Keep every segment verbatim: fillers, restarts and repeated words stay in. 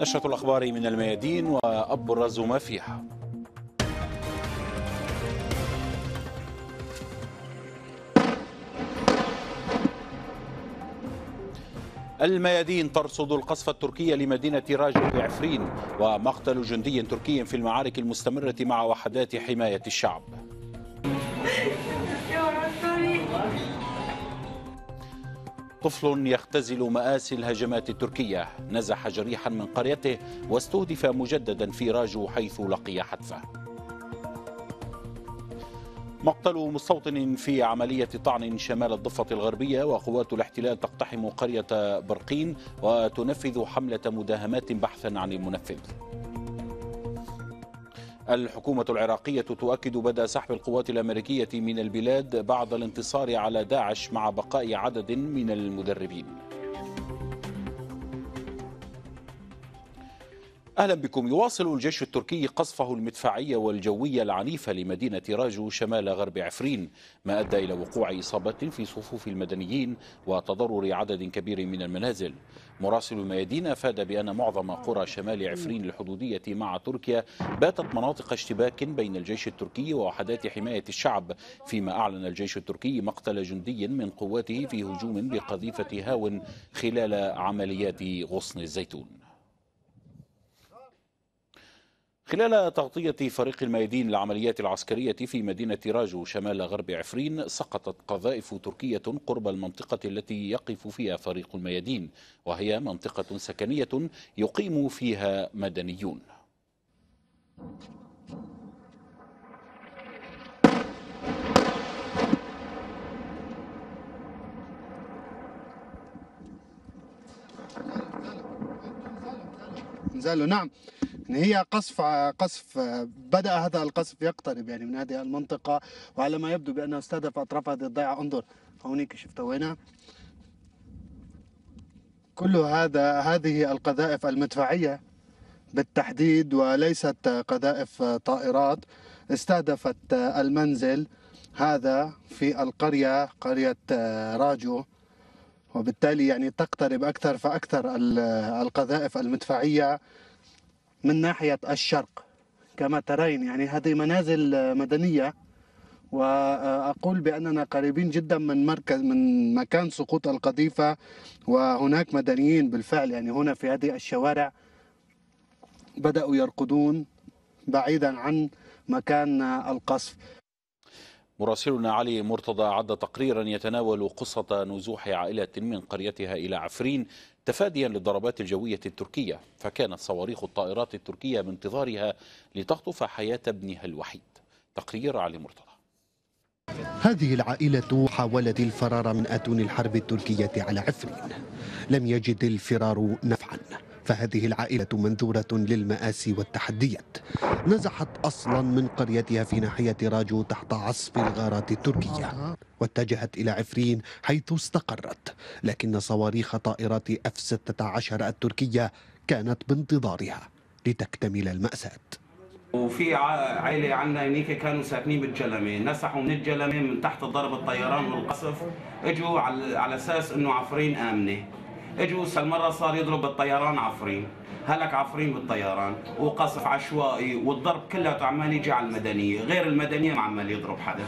نشرة الأخبار من الميادين وأبرز ما فيها. الميادين ترصد القصف التركي لمدينة راجو بعفرين، ومقتل جندي تركي في المعارك المستمرة مع وحدات حماية الشعب. طفل يختزل مآسي الهجمات التركية، نزح جريحا من قريته واستهدف مجددا في راجو حيث لقي حتفه. مقتل مستوطن في عملية طعن شمال الضفة الغربية، وقوات الاحتلال تقتحم قرية برقين وتنفذ حملة مداهمات بحثا عن المنفذ. الحكومة العراقية تؤكد بدء سحب القوات الأمريكية من البلاد بعد الانتصار على داعش مع بقاء عدد من المدربين. أهلا بكم. يواصل الجيش التركي قصفه المدفعي والجوي العنيف لمدينة راجو شمال غرب عفرين، ما أدى إلى وقوع إصابات في صفوف المدنيين وتضرر عدد كبير من المنازل. مراسل الميادين أفاد بأن معظم قرى شمال عفرين الحدودية مع تركيا باتت مناطق اشتباك بين الجيش التركي ووحدات حماية الشعب، فيما أعلن الجيش التركي مقتل جندي من قواته في هجوم بقذيفة هاون خلال عمليات غصن الزيتون. خلال تغطية فريق الميادين للعمليات العسكرية في مدينة راجو شمال غرب عفرين، سقطت قذائف تركية قرب المنطقة التي يقف فيها فريق الميادين، وهي منطقة سكنية يقيم فيها مدنيون. نزالوا نعم، هي قصف قصف بدأ هذا القصف يقترب يعني من هذه المنطقة، وعلى ما يبدو بأنه استهدف أطراف هذه الضيعة. انظر هونيك، شفتوا وينها؟ كل هذا هذه القذائف المدفعية بالتحديد، وليست قذائف طائرات، استهدفت المنزل هذا في القرية قرية راجو، وبالتالي يعني تقترب أكثر فأكثر القذائف المدفعية من ناحية الشرق كما ترين. يعني هذه منازل مدنية، وأقول بأننا قريبين جدا من مركز من مكان سقوط القذيفة، وهناك مدنيين بالفعل يعني هنا في هذه الشوارع بدأوا يرقدون بعيدا عن مكان القصف. مراسلنا علي مرتضى عد تقريرا يتناول قصة نزوح عائلة من قريتها إلى عفرين تفاديا للضربات الجوية التركية، فكانت صواريخ الطائرات التركية بانتظارها لتخطف حياة ابنها الوحيد. تقرير علي مرتضى. هذه العائلة حاولت الفرار من أتون الحرب التركية على عفرين، لم يجد الفرار نفعا، فهذه العائلة منذورة للمآسي والتحديات. نزحت أصلا من قريتها في ناحية راجو تحت عصف الغارات التركية، واتجهت إلى عفرين حيث استقرت، لكن صواريخ طائرات اف ستة عشر التركية كانت بانتظارها لتكتمل المأساة. وفي عائلة عندنا هنيك كانوا ساكنين بالجلمة، نسحوا من الجلمة من تحت ضرب الطيران والقصف، اجوا على على اساس انه عفرين آمنة، اجوا هالمرة صار يضرب بالطيران عفرين، هلك عفرين بالطيران، وقصف عشوائي، والضرب كله عمال يجي على المدنية، غير المدنية ما عمال يضرب حدا.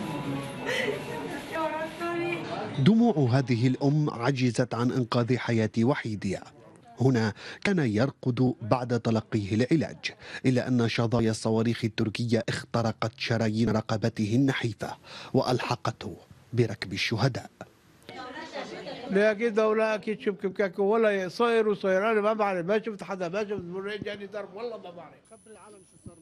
دموع هذه الأم عجزت عن إنقاذ حياة وحيدها. هنا كان يرقد بعد تلقيه العلاج، إلا أن شظايا الصواريخ التركية اخترقت شرايين رقبته النحيفة وألحقته بركب الشهداء. لا اكيد ولا اكيد شوف كيف كاكو ولا صاير وصاير، انا ما بعرف، ما شفت حدا، ما شفت جاني ضرب، والله ما بعرف. خبر العالم شو صار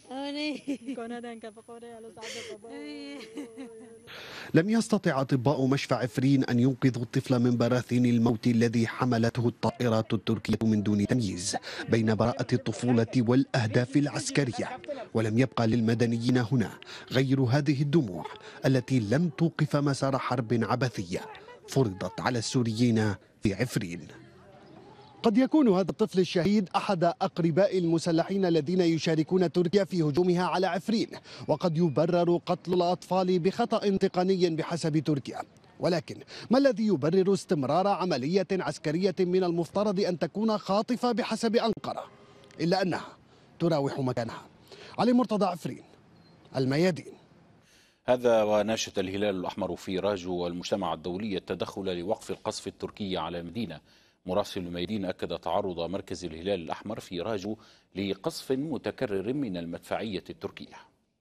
معي. لم يستطع أطباء مشفى عفرين أن ينقذوا الطفل من براثين الموت الذي حملته الطائرات التركية من دون تمييز بين براءة الطفولة والأهداف العسكرية، ولم يبقى للمدنيين هنا غير هذه الدموع التي لم توقف مسار حرب عبثية فرضت على السوريين في عفرين. قد يكون هذا الطفل الشهيد أحد أقرباء المسلحين الذين يشاركون تركيا في هجومها على عفرين، وقد يبرر قتل الأطفال بخطأ تقني بحسب تركيا. ولكن ما الذي يبرر استمرار عملية عسكرية من المفترض أن تكون خاطفة بحسب أنقرة؟ إلا أنها تراوح مكانها. علي مرتضى عفرين، الميادين. هذا وناشد الهلال الأحمر في راجو والمجتمع الدولي التدخل لوقف القصف التركي على المدينة. مراسل الميادين أكد تعرض مركز الهلال الأحمر في راجو لقصف متكرر من المدفعية التركية.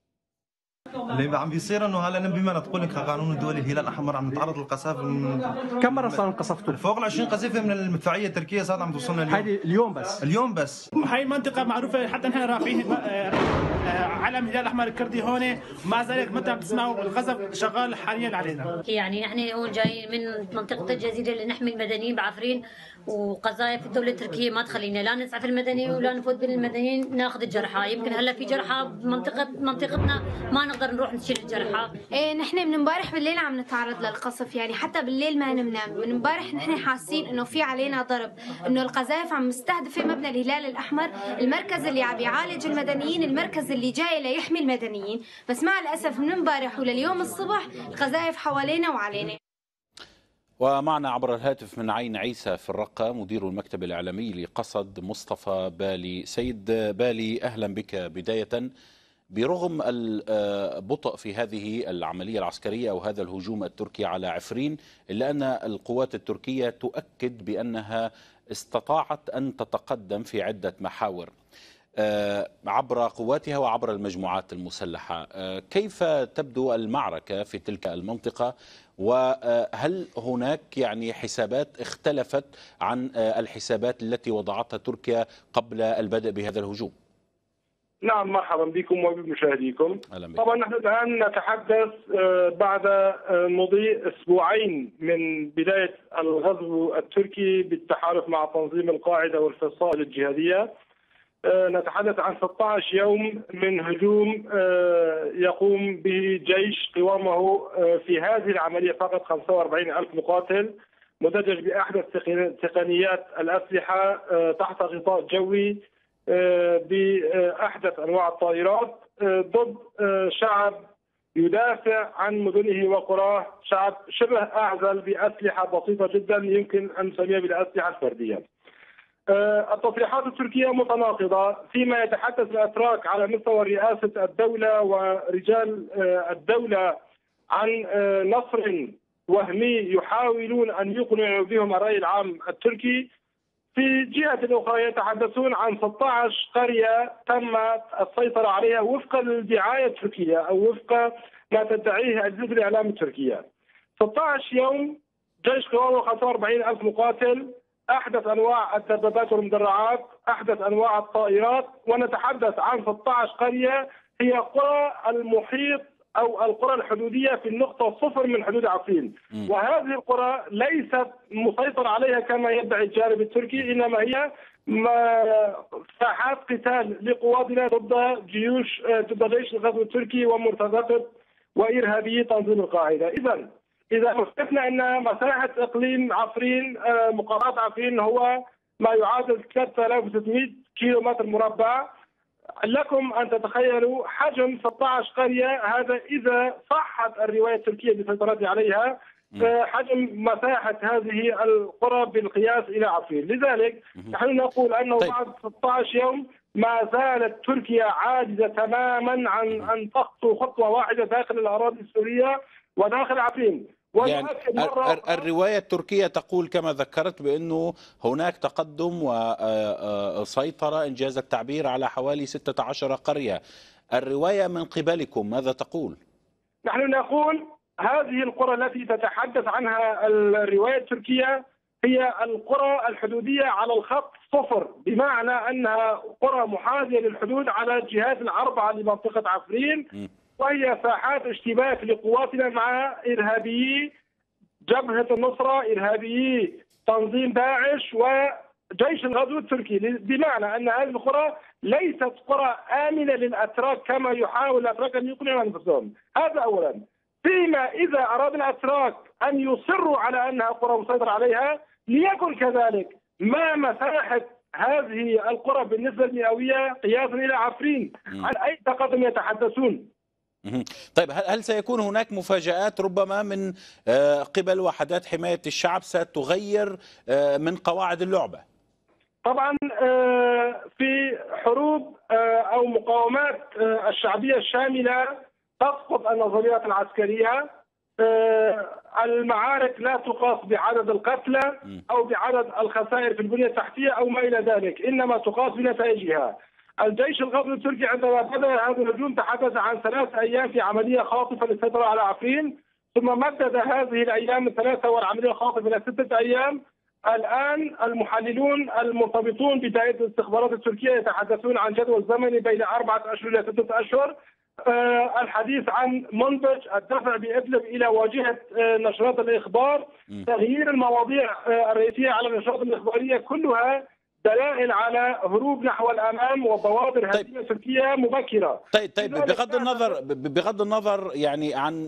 اللي عم بيصير انه هلا بما تقول لك قانون الدولي الهلال الاحمر عم نتعرض للقصف من كم مره صار انقصفتوا؟ فوق ال عشرين قذيفه من المدفعيه التركيه صارت عم توصلنا اليوم. هذه اليوم بس اليوم بس. هاي المنطقه معروفه حتى نحن رافعين علم الهلال الاحمر الكردي هون، مع ذلك متى عم تسمعوا القصف شغال حاليا علينا. يعني احنا هون جايين من منطقه الجزيره اللي نحمي المدنيين بعفرين، وقذائف الدوله التركيه ما تخلينا لا نسعف المدنيين ولا نفوت بين المدنيين ناخذ الجرحى. يمكن هلا في جرحى بمنطقه منطقتنا ما نقدر نروح نشيل الجرحى. ايه نحن من امبارح بالليل عم نتعرض للقصف، يعني حتى بالليل ما ننام. من امبارح نحن حاسين انه في علينا ضرب، انه القذائف عم مستهدفه مبنى الهلال الاحمر، المركز اللي عم يعالج المدنيين، المركز اللي جاي ليحمي المدنيين. بس مع الاسف من امبارح ولليوم الصبح القذائف حوالينا وعلينا. ومعنا عبر الهاتف من عين عيسى في الرقة مدير المكتب الإعلامي لقصد مصطفى بالي. سيد بالي، أهلا بك. بداية، برغم البطء في هذه العملية العسكرية أو هذا الهجوم التركي على عفرين، إلا أن القوات التركية تؤكد بأنها استطاعت أن تتقدم في عدة محاور عبر قواتها وعبر المجموعات المسلحة. كيف تبدو المعركة في تلك المنطقة، وهل هناك يعني حسابات اختلفت عن الحسابات التي وضعتها تركيا قبل البدء بهذا الهجوم؟ نعم، مرحبا بكم وبمشاهديكم. طبعا نحن الآن نتحدث بعد مضي أسبوعين من بداية الغزو التركي بالتحالف مع تنظيم القاعدة والفصائل الجهادية. نتحدث عن ستة عشر يوم من هجوم يقوم به جيش قوامه في هذه العملية فقط خمسة وأربعين ألف مقاتل مدجج بأحدث تقنيات الأسلحة تحت غطاء جوي بأحدث أنواع الطائرات ضد شعب يدافع عن مدنه وقراه، شعب شبه أعزل بأسلحة بسيطة جدا يمكن أن نسميها بالأسلحة الفردية. التصريحات التركية متناقضة فيما يتحدث الأتراك على مستوى رئاسة الدولة ورجال الدولة عن نصر وهمي يحاولون أن يقنعوا بهم الرأي العام التركي. في جهة أخرى يتحدثون عن ستة عشر قرية تم السيطرة عليها وفقا للدعاية التركية أو وفق ما تدعيه أجهزة الإعلام التركية. ستة عشر يوم جيش قوامه خمسة وأربعين ألف مقاتل، أحدث أنواع الدبابات والمدرعات، أحدث أنواع الطائرات، ونتحدث عن ستة عشر قرية هي قرى المحيط أو القرى الحدودية في النقطة صفر من حدود عفرين. وهذه القرى ليست مسيطر عليها كما يدعي الجانب التركي، إنما هي ساحات قتال لقواتنا ضد جيوش ضد جيش الغزو التركي ومرتزقة وإرهابيي تنظيم القاعدة. إذا إذا عرفنا أن مساحة إقليم عفرين مقاطعة عفرين هو ما يعادل ثلاثة آلاف وستمئة كيلو متر مربع، لكم أن تتخيلوا حجم ستة عشر قرية، هذا إذا صحت الرواية التركية بسيطرتها عليها، حجم مساحة هذه القرى بالقياس إلى عفرين. لذلك نحن نقول أنه طيب. بعد ستة عشر يوم ما زالت تركيا عاجزة تماما عن أن تخطو خطوة واحدة داخل الأراضي السورية وداخل عفرين. يعني الرواية التركية تقول كما ذكرت بأنه هناك تقدم وسيطرة إنجاز التعبير على حوالي ستة عشر قرية. الرواية من قبلكم ماذا تقول؟ نحن نقول هذه القرى التي تتحدث عنها الرواية التركية هي القرى الحدودية على الخط صفر، بمعنى أنها قرى محاذية للحدود على الجهات الأربعة لمنطقة عفرين، م. وهي ساحات اشتباك لقواتنا مع إرهابيي جبهة النصرة، إرهابيي تنظيم داعش وجيش الغزو التركي. بمعنى أن هذه القرى ليست قرى آمنة للأتراك كما يحاول الأتراك أن يقنعوا أنفسهم. هذا أولا. فيما إذا أراد الأتراك أن يصروا على أنها قرى مسيطر عليها ليكن كذلك. ما مساحة هذه القرى بالنسبة المئوية قياسا إلى عفرين؟ عن أي تقدم يتحدثون؟ طيب هل سيكون هناك مفاجآت ربما من قبل وحدات حماية الشعب ستغير من قواعد اللعبة؟ طبعا في حروب أو مقاومات الشعبية الشاملة تسقط النظريات العسكرية. المعارك لا تقاس بعدد القتلى أو بعدد الخسائر في البنية التحتية أو ما إلى ذلك، إنما تقاس بنتائجها. الجيش الغربي التركي عندما بدأ هذا الهجوم تحدث عن ثلاث أيام في عملية خاطفة للسيطرة على عفرين، ثم مدد هذه الأيام من ثلاثة والعملية الخاطفة إلى ستة أيام. الآن المحللون المرتبطون بدائرة الاستخبارات التركية يتحدثون عن جدول زمني بين أربعة أشهر إلى ستة أشهر. أه الحديث عن منبج، الدفع بإدلب إلى واجهة أه نشرات الإخبار، تغيير المواضيع أه الرئيسية على النشرات الإخبارية، كلها دلائل على هروب نحو الامام وبوادر هزيمه تركيه مبكره. طيب طيب بغض النظر بغض النظر يعني عن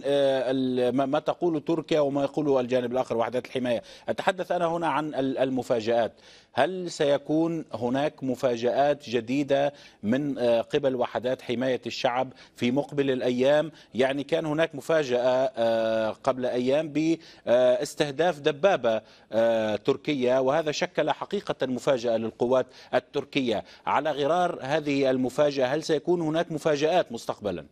ما تقوله تركيا وما يقوله الجانب الاخر وحدات الحمايه، اتحدث انا هنا عن المفاجآت. هل سيكون هناك مفاجآت جديده من قبل وحدات حمايه الشعب في مقبل الايام؟ يعني كان هناك مفاجاه قبل ايام باستهداف دبابه تركيه، وهذا شكل حقيقه مفاجاه للقوات التركية. على غرار هذه المفاجأة هل سيكون هناك مفاجآت مستقبلا؟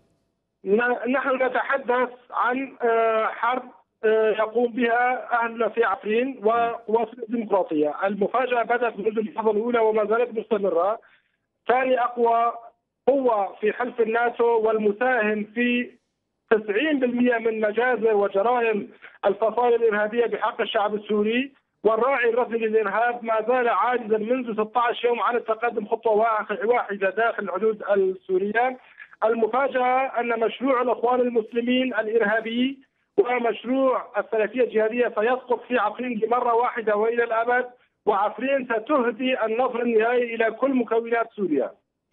نحن نتحدث عن حرب يقوم بها أهلنا في عفرين وقوات الديمقراطية. المفاجأة بدأت منذ اللحظة الأولى وما زالت مستمرة. ثاني أقوى قوة في حلف الناتو والمساهم في تسعين بالمئة من مجازر وجرائم الفصائل الإرهابية بحق الشعب السوري والراعي الرسمي للإرهاب ما زال عاجزا منذ ستة عشر يوم عن التقدم خطوة واحدة داخل الحدود السورية. المفاجأة أن مشروع الإخوان المسلمين الإرهابي ومشروع السلفية الجهادية سيسقط في عفرين لمرة واحدة وإلى الأبد، وعفرين ستهدي النصر النهائي إلى كل مكونات سوريا.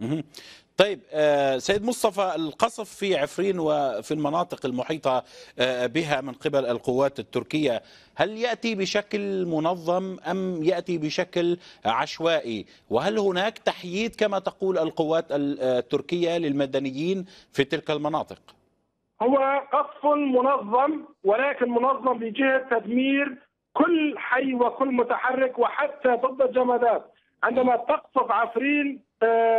طيب سيد مصطفى، القصف في عفرين وفي المناطق المحيطة بها من قبل القوات التركية هل يأتي بشكل منظم أم يأتي بشكل عشوائي؟ وهل هناك تحييد كما تقول القوات التركية للمدنيين في تلك المناطق؟ هو قصف منظم، ولكن منظم بجهة تدمير كل حي وكل متحرك وحتى ضد الجمادات. عندما تقصف عفرين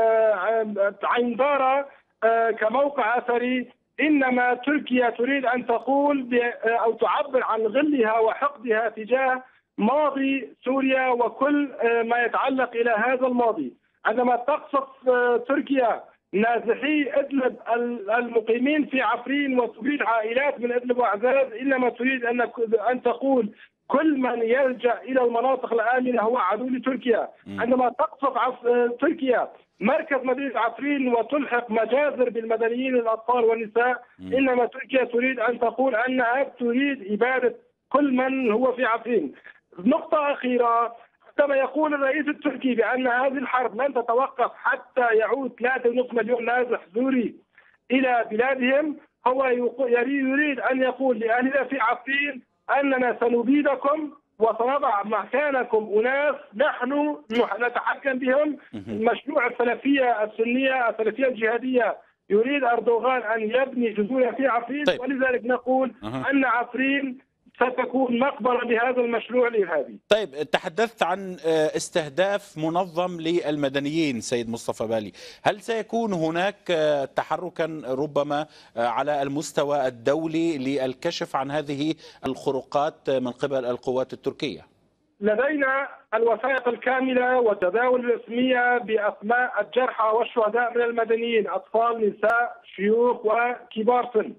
عين دارة كموقع أثري، إنما تركيا تريد أن تقول أو تعبر عن غلها وحقدها تجاه ماضي سوريا وكل ما يتعلق إلى هذا الماضي. عندما تقصف تركيا نازحي إدلب المقيمين في عفرين وتريد عائلات من إدلب وأعزاز، إنما تريد أن أن تقول كل من يلجأ إلى المناطق الآمنة هو عدو لتركيا. عندما تقصف عف... تركيا مركز مدينة عفرين وتلحق مجازر بالمدنيين الأطفال والنساء، إنما تركيا تريد أن تقول أنها تريد إبادة كل من هو في عفرين. نقطة أخيرة، عندما يقول الرئيس التركي بأن هذه الحرب لن تتوقف حتى يعود ثلاثة ونصف مليون نازح سوري إلى بلادهم، هو يريد أن يقول لأهلنا في عفرين أننا سنبيدكم وسنضع مكانكم أناس نحن نتحكم بهم. مشروع السلفية السنية السلفية الجهادية يريد أردوغان أن يبني جذورها في عفرين. طيب. ولذلك نقول أه. أن عفرين ستكون مقبرة لهذا المشروع الإرهابي. طيب تحدثت عن استهداف منظم للمدنيين سيد مصطفى بالي، هل سيكون هناك تحركا ربما على المستوى الدولي للكشف عن هذه الخروقات من قبل القوات التركية؟ لدينا الوثائق الكاملة والتداول الرسمية بأسماء الجرحى والشهداء من المدنيين، أطفال، نساء، شيوخ وكبار سن.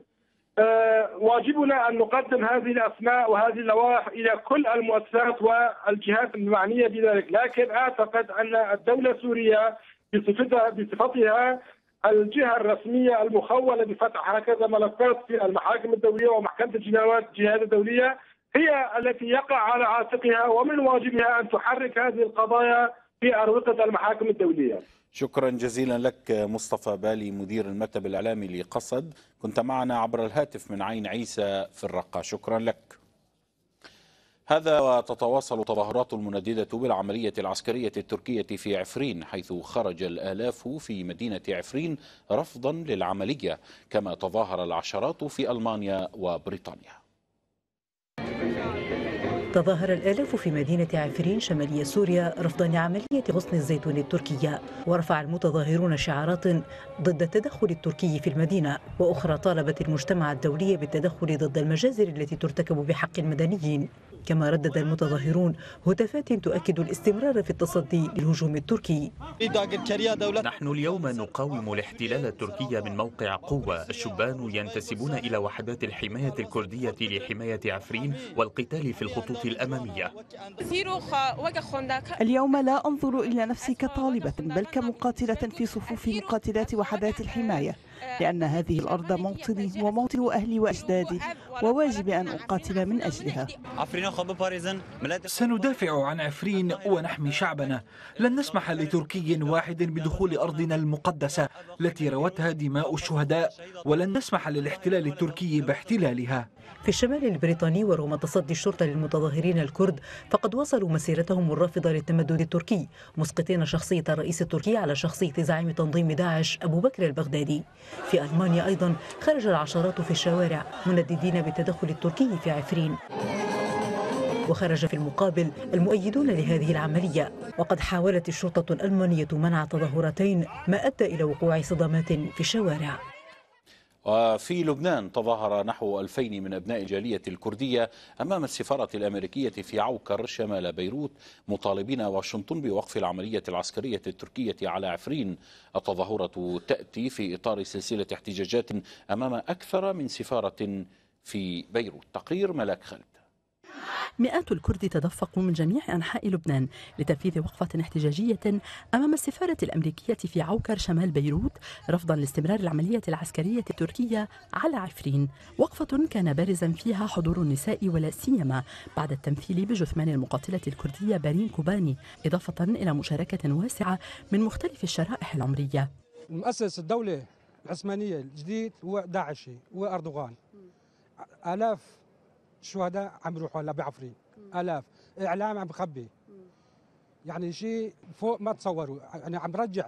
أه واجبنا أن نقدم هذه الأسماء وهذه اللوائح إلى كل المؤسسات والجهات المعنية بذلك، لكن أعتقد أن الدولة السورية بصفتها بصفتها الجهة الرسمية المخولة بفتح هكذا ملفات في المحاكم الدولية ومحكمة الجنايات الجهاد الدولية هي التي يقع على عاتقها ومن واجبها أن تحرك هذه القضايا في أروقة المحاكم الدولية. شكرا جزيلا لك مصطفى بالي مدير المكتب الإعلامي لقصد، كنت معنا عبر الهاتف من عين عيسى في الرقة، شكرا لك. هذا وتتواصل تظاهرات المنددة بالعملية العسكرية التركية في عفرين، حيث خرج الآلاف في مدينة عفرين رفضا للعملية، كما تظاهر العشرات في ألمانيا وبريطانيا. تظاهر الآلاف في مدينة عفرين شمالية سوريا رفضا لعملية غصن الزيتون التركية، ورفع المتظاهرون شعارات ضد التدخل التركي في المدينة، وأخرى طالبت المجتمع الدولي بالتدخل ضد المجازر التي ترتكب بحق المدنيين. كما ردد المتظاهرون هتافات تؤكد الاستمرار في التصدي للهجوم التركي. نحن اليوم نقاوم الاحتلال التركي من موقع قوة. الشبان ينتسبون إلى وحدات الحماية الكردية لحماية عفرين والقتال في الخطوط الأمامية. اليوم لا أنظر إلى نفسي كطالبة بل كمقاتلة في صفوف مقاتلات وحدات الحماية، لأن هذه الأرض موطني وموطن أهلي وأجدادي، وواجب أن أقاتل من أجلها. سندافع عن عفرين ونحمي شعبنا. لن نسمح لتركي واحد بدخول أرضنا المقدسة التي روتها دماء الشهداء، ولن نسمح للاحتلال التركي باحتلالها. في الشمال البريطاني ورغم تصدي الشرطة للمتظاهرين الكرد فقد واصلوا مسيرتهم الرافضة للتمدد التركي، مسقطين شخصية الرئيس التركي على شخصية زعيم تنظيم داعش أبو بكر البغدادي. في ألمانيا أيضا خرج العشرات في الشوارع منددين بالتدخل التركي في عفرين، وخرج في المقابل المؤيدون لهذه العملية. وقد حاولت الشرطة الألمانية منع تظاهرتين ما أدى إلى وقوع صدامات في الشوارع. وفي لبنان تظاهر نحو ألفين من أبناء الجالية الكردية أمام السفارة الأمريكية في عوكر شمال بيروت مطالبين واشنطن بوقف العملية العسكرية التركية على عفرين. التظاهرة تأتي في إطار سلسلة احتجاجات أمام أكثر من سفارة في بيروت. تقرير ملاك خالد. مئات الكرد تدفقوا من جميع أنحاء لبنان لتنفيذ وقفة احتجاجية أمام السفارة الأمريكية في عوكر شمال بيروت رفضا لاستمرار العملية العسكرية التركية على عفرين. وقفة كان بارزا فيها حضور النساء ولا سيما بعد التمثيل بجثمان المقاتلة الكردية بارين كوباني، إضافة إلى مشاركة واسعة من مختلف الشرائح العمرية. مؤسس الدولة العثمانية الجديد هو داعشي، هو أردوغان. آلاف الشهداء عم يروحوا هلا بعفرين، آلاف إعلام عم بخبي، يعني شيء فوق ما تصوروا. يعني عم برجع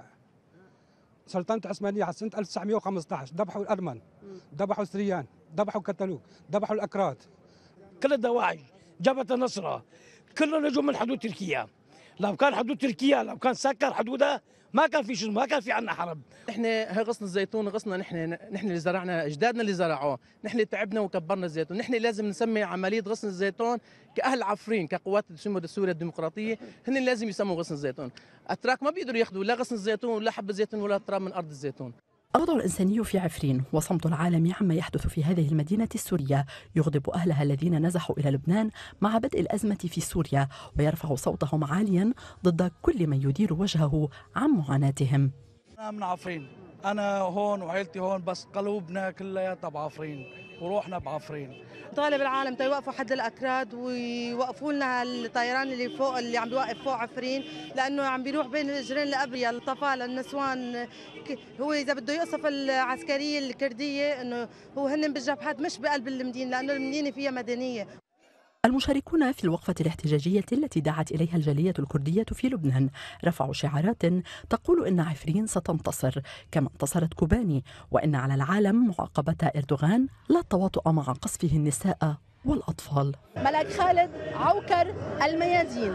سلطنة العثمانية على سنة ألف وتسعمئة وخمسة عشر. ذبحوا الأرمن، ذبحوا السريان، ذبحوا الكتالوك، ذبحوا الأكراد. كل الدواعش جبهة النصرة كلهم نجوا من حدود تركيا. لو كان حدود تركيا لو كان سكر حدودها ما كان في شو ما كان في عنا حرب. نحن هي غصن الزيتون غصنا نحن نحن اللي زرعنا، اجدادنا اللي زرعوه، نحن تعبنا وكبرنا الزيتون، نحن لازم نسمي عمليه غصن الزيتون كاهل عفرين كقوات السمو سوريا الديمقراطيه، هن اللي لازم يسموا غصن الزيتون. اتراك ما بيقدروا ياخذوا لا غصن الزيتون ولا حب الزيتون ولا تراب من ارض الزيتون. الوضع الإنساني في عفرين وصمت العالم عما يحدث في هذه المدينة السورية يغضب أهلها الذين نزحوا إلى لبنان مع بدء الأزمة في سوريا، ويرفع صوتهم عاليا ضد كل من يدير وجهه عن معاناتهم. أنا من عفرين، أنا هون وعائلتي هون، بس قلوبنا كلياتها بعفرين وروحنا بعفرين. طالب العالم تيوقفوا حد الأكراد ويوقفوا لنا الطيران اللي فوق اللي عم بيوقف فوق عفرين، لأنه عم بيروح بين الجيران الأبرياء الأطفال النسوان. هو إذا بده يقصف العسكرية الكردية إنه هو هن بالجبهات مش بقلب المدينة، لأنه المدينة فيها مدنية. المشاركون في الوقفة الاحتجاجية التي دعت إليها الجالية الكردية في لبنان رفعوا شعارات تقول إن عفرين ستنتصر كما انتصرت كوباني، وإن على العالم معاقبة إردوغان لا تواطؤ مع قصفه النساء والأطفال. ملاك خالد، عوكر، الميادين.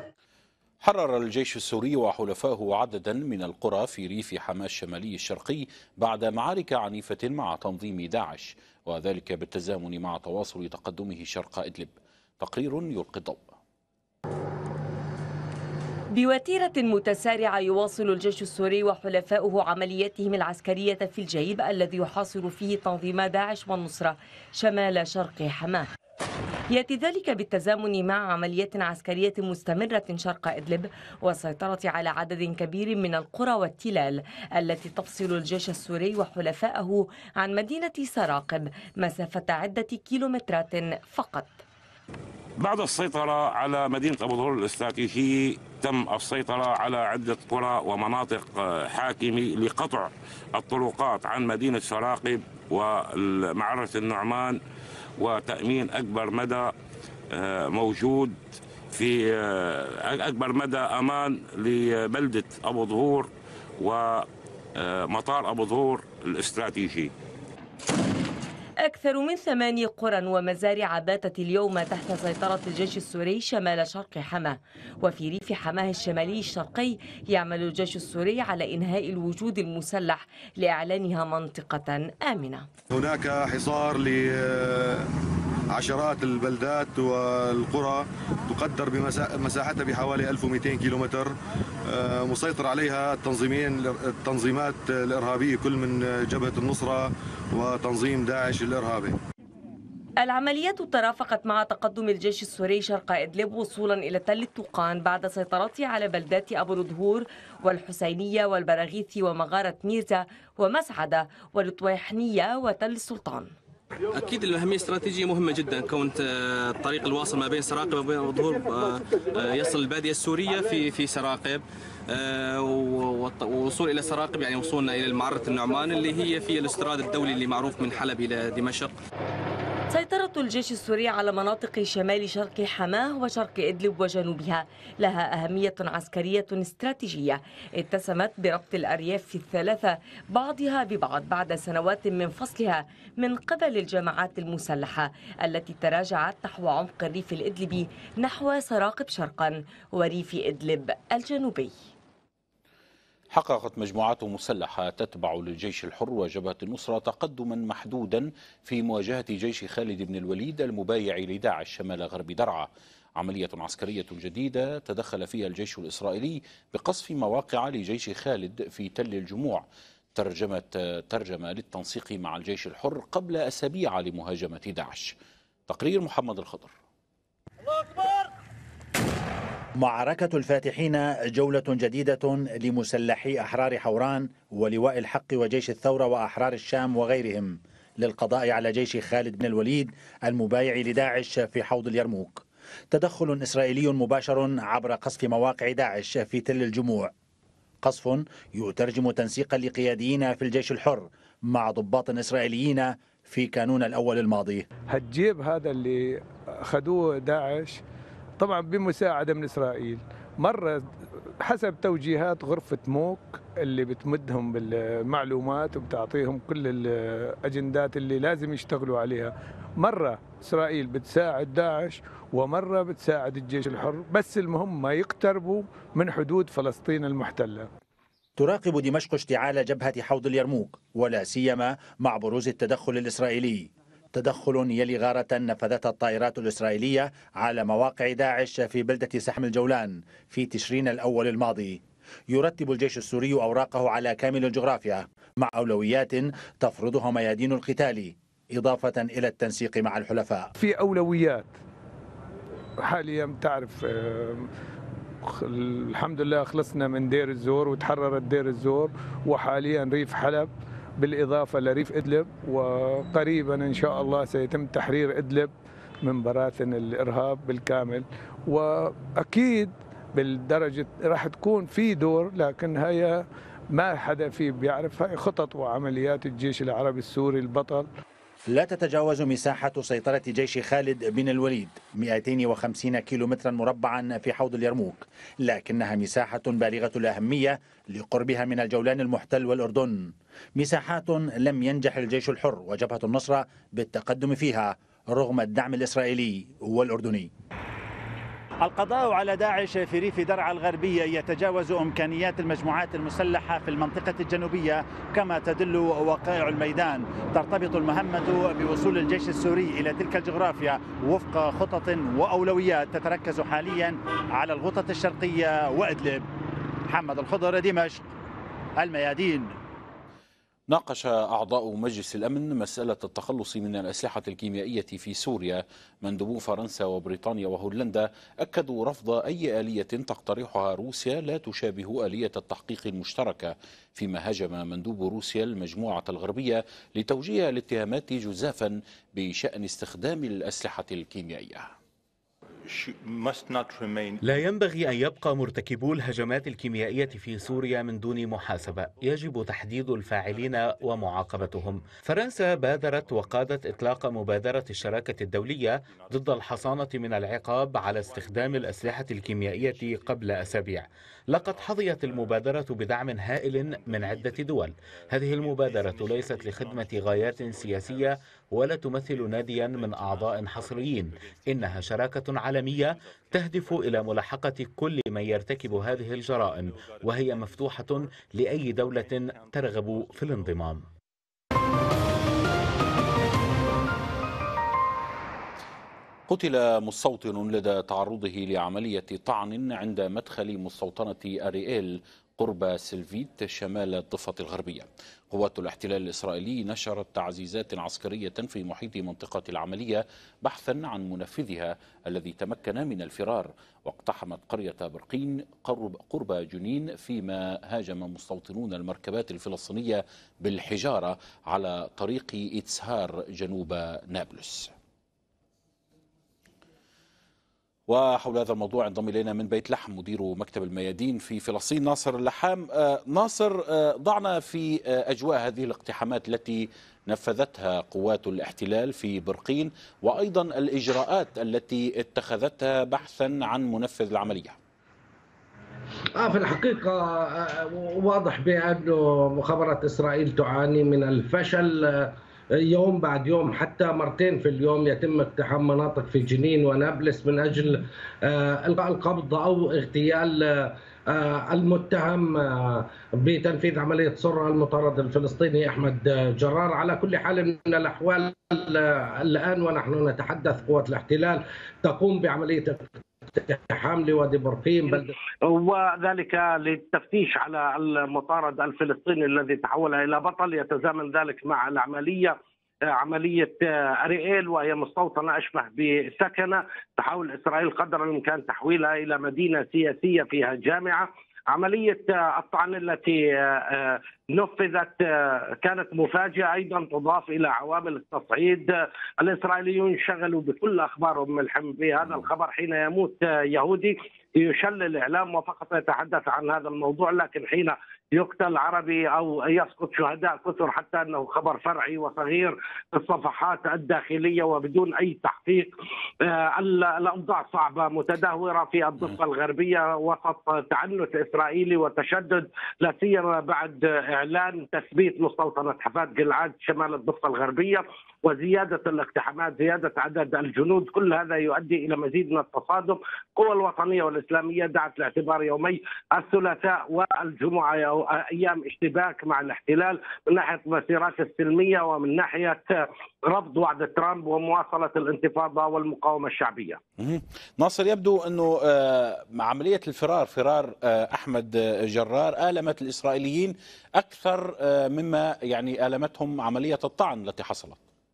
حرر الجيش السوري وحلفائه عددا من القرى في ريف حماة الشمالي الشرقي بعد معارك عنيفة مع تنظيم داعش، وذلك بالتزامن مع تواصل تقدمه شرق إدلب. تقرير يلقي الضوء. بوتيرة متسارعة يواصل الجيش السوري وحلفاؤه عملياتهم العسكرية في الجيب الذي يحاصر فيه تنظيم داعش والنصرة شمال شرق حماة. يأتي ذلك بالتزامن مع عمليات عسكرية مستمرة شرق إدلب والسيطرة على عدد كبير من القرى والتلال التي تفصل الجيش السوري وحلفائه عن مدينة سراقب مسافة عدة كيلومترات فقط. بعد السيطرة على مدينة أبو ظهور الاستراتيجية تم السيطرة على عدة قرى ومناطق حاكمة لقطع الطرقات عن مدينة سراقب ومعرة النعمان وتأمين أكبر مدى موجود في أكبر مدى أمان لبلدة أبو ظهور ومطار أبو ظهور الاستراتيجي. أكثر من ثماني قرى ومزارع باتت اليوم تحت سيطرة الجيش السوري شمال شرق حماة. وفي ريف حماة الشمالي الشرقي يعمل الجيش السوري على إنهاء الوجود المسلح لإعلانها منطقة آمنة. هناك حصار لعشرات البلدات والقرى تقدر بمساحتها بحوالي ألف ومئتين كيلومتر، مسيطر عليها التنظيمين التنظيمات الإرهابية، كل من جبهة النصرة وتنظيم داعش الإرهابي. العمليات ترافقت مع تقدم الجيش السوري شرق إدلب وصولا إلى تل التوقان بعد سيطرته على بلدات أبو الدهور والحسينية والبراغيث ومغارة ميرزا ومسعدة والطويحنية وتل السلطان. أكيد الأهمية الاستراتيجية مهمة جدا، كون الطريق الواصل ما بين سراقب وبين أبو الدهور يصل البادية السورية في في سراقب، ووصول إلى سراقب يعني وصولنا إلى معرة النعمان اللي هي في الاستراد الدولي اللي معروف من حلب إلى دمشق. سيطرة الجيش السوري على مناطق شمال شرق حماة وشرق إدلب وجنوبها لها أهمية عسكرية استراتيجية اتسمت بربط الأرياف الثلاثة بعضها ببعض بعد سنوات من فصلها من قبل الجماعات المسلحة التي تراجعت نحو عمق الريف الإدلبي نحو سراقب شرقا وريف إدلب الجنوبي. حققت مجموعات مسلحة تتبع للجيش الحر وجبهة النصرة تقدما محدودا في مواجهة جيش خالد بن الوليد المبايع لداعش شمال غرب درعا. عملية عسكرية جديدة تدخل فيها الجيش الإسرائيلي بقصف مواقع لجيش خالد في تل الجموع، ترجمة ترجمة للتنسيق مع الجيش الحر قبل أسابيع لمهاجمة داعش. تقرير محمد الخضر. معركة الفاتحين جولة جديدة لمسلحي أحرار حوران ولواء الحق وجيش الثورة وأحرار الشام وغيرهم للقضاء على جيش خالد بن الوليد المبايع لداعش في حوض اليرموك. تدخل إسرائيلي مباشر عبر قصف مواقع داعش في تل الجموع، قصف يترجم تنسيقا لقياديين في الجيش الحر مع ضباط إسرائيليين في كانون الأول الماضي. هتجيب هذا اللي أخذوه داعش طبعا بمساعدة من إسرائيل، مرة حسب توجيهات غرفة موك اللي بتمدهم بالمعلومات وبتعطيهم كل الأجندات اللي لازم يشتغلوا عليها. مرة إسرائيل بتساعد داعش ومرة بتساعد الجيش الحر، بس المهم ما يقتربوا من حدود فلسطين المحتلة. تراقب دمشق اشتعال جبهة حوض اليرموك ولا سيما مع بروز التدخل الإسرائيلي، تدخل يلي غارة نفذتها الطائرات الإسرائيلية على مواقع داعش في بلدة سحم الجولان في تشرين الأول الماضي. يرتب الجيش السوري أوراقه على كامل الجغرافيا مع أولويات تفرضها ميادين القتال إضافة إلى التنسيق مع الحلفاء. في أولويات حاليا تعرف، الحمد لله خلصنا من دير الزور وتحررت دير الزور، وحاليا ريف حلب بالإضافة لريف إدلب، وقريبا إن شاء الله سيتم تحرير إدلب من براثن الإرهاب بالكامل. وأكيد بالدرجة راح تكون في دور، لكن هي ما حدا فيه بيعرف، هاي خطط وعمليات الجيش العربي السوري البطل. لا تتجاوز مساحة سيطرة جيش خالد بن الوليد مئتين وخمسين كيلومترا مربعا في حوض اليرموك، لكنها مساحة بالغة الأهمية لقربها من الجولان المحتل والأردن، مساحات لم ينجح الجيش الحر وجبهة النصرة بالتقدم فيها رغم الدعم الإسرائيلي والأردني. القضاء على داعش في ريف درعا الغربية يتجاوز إمكانيات المجموعات المسلحة في المنطقة الجنوبية كما تدل وقائع الميدان. ترتبط المهمة بوصول الجيش السوري إلى تلك الجغرافيا وفق خطط وأولويات تتركز حاليا على الغوطة الشرقية وإدلب. محمد الخضر، دمشق، الميادين. ناقش أعضاء مجلس الأمن مسألة التخلص من الأسلحة الكيميائية في سوريا. مندوبو فرنسا وبريطانيا وهولندا أكدوا رفض أي آلية تقترحها روسيا لا تشابه آلية التحقيق المشتركة، فيما هاجم مندوب روسيا المجموعة الغربية لتوجيه الاتهامات جزافا بشأن استخدام الأسلحة الكيميائية. لا ينبغي أن يبقى مرتكبو الهجمات الكيميائية في سوريا من دون محاسبة. يجب تحديد الفاعلين ومعاقبتهم. فرنسا بادرت وقادت إطلاق مبادرة الشراكة الدولية ضد الحصانة من العقاب على استخدام الأسلحة الكيميائية قبل أسابيع. لقد حظيت المبادرة بدعم هائل من عدة دول. هذه المبادرة ليست لخدمة غايات سياسية ولا تمثل ناديا من أعضاء حصريين. إنها شراكة عالمية تهدف إلى ملاحقة كل من يرتكب هذه الجرائم، وهي مفتوحة لأي دولة ترغب في الانضمام. قتل مستوطن لدى تعرضه لعملية طعن عند مدخل مستوطنة أريئيل قرب سلفيت شمال الضفة الغربية. قوات الاحتلال الإسرائيلي نشرت تعزيزات عسكرية في محيط منطقة العملية بحثا عن منفذها الذي تمكن من الفرار، واقتحمت قرية برقين قرب, قرب جنين، فيما هاجم مستوطنون المركبات الفلسطينية بالحجارة على طريق إتسهار جنوب نابلس. وحول هذا الموضوع انضم الينا من بيت لحم مدير مكتب الميادين في فلسطين ناصر اللحام. ناصر، ضعنا في اجواء هذه الاقتحامات التي نفذتها قوات الاحتلال في برقين، وايضا الاجراءات التي اتخذتها بحثا عن منفذ العمليه. آه في الحقيقة واضح بأنه مخابرات إسرائيل تعاني من الفشل يوم بعد يوم، حتى مرتين في اليوم يتم اقتحام مناطق في جنين ونابلس من أجل إلقاء القبض أو اغتيال المتهم بتنفيذ عملية سرة المطارد الفلسطيني أحمد جرار. على كل حال من الأحوال الآن ونحن نتحدث قوات الاحتلال تقوم بعملية اقتحام لوادي برقين بلدة، وذلك للتفتيش على المطارد الفلسطيني الذي تحول إلى بطل. يتزامن ذلك مع العملية عملية أريئيل، وهي مستوطنة أشبه بسكنة تحاول إسرائيل قدر الإمكان تحويلها إلى مدينة سياسية فيها جامعة. عملية الطعن التي نفذت كانت مفاجئة أيضا تضاف إلى عوامل التصعيد. الإسرائيليون شغلوا بكل أخبارهم ملحم بهذا الخبر. حين يموت يهودي يشل الإعلام وفقط يتحدث عن هذا الموضوع، لكن حين يقتل عربي أو يسقط شهداء كثر حتى أنه خبر فرعي وصغير في الصفحات الداخلية وبدون أي تحقيق. الأوضاع صعبة متدهورة في الضفة الغربية وسط تعنت إسرائيلي وتشدد، لا سيما بعد إعلان تثبيت مستوطنة حفاد جلعاد شمال الضفة الغربية وزيادة الاقتحامات، زيادة عدد الجنود. كل هذا يؤدي إلى مزيد من التصادم. القوى الوطنية والإسلامية دعت لاعتبار يومي الثلاثاء والجمعة أيام اشتباك مع الاحتلال من ناحية المسيرات السلمية ومن ناحية رفض وعد ترامب ومواصلة الانتفاضة والمقاومة الشعبية. ناصر، يبدو أنه عملية الفرار فرار أحمد جرار آلمت الإسرائيليين أكثر مما يعني آلمتهم عملية الطعن التي حصلت.